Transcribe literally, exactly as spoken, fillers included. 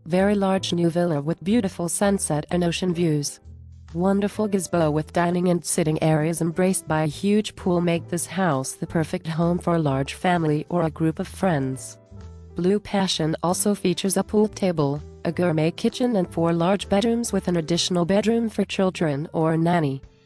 Very large new villa with beautiful sunset and ocean views. Wonderful gazebo with dining and sitting areas embraced by a huge pool make this house the perfect home for a large family or a group of friends. Bleu Passion also features a pool table, a gourmet kitchen and four large bedrooms with an additional bedroom for children or a nanny.